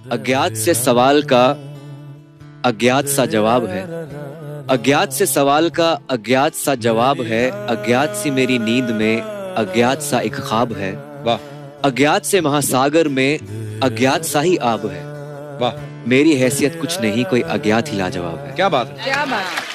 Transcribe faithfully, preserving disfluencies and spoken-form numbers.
अज्ञात से सवाल का अज्ञात सा जवाब है। अज्ञात से सवाल का अज्ञात सा जवाब है। अज्ञात सी मेरी नींद में अज्ञात सा एक ख्वाब है। वाह। अज्ञात से महासागर में अज्ञात सा ही आब है। वाह। मेरी हैसियत कुछ नहीं, कोई अज्ञात ही लाजवाब है। क्या बात है। क्या बात।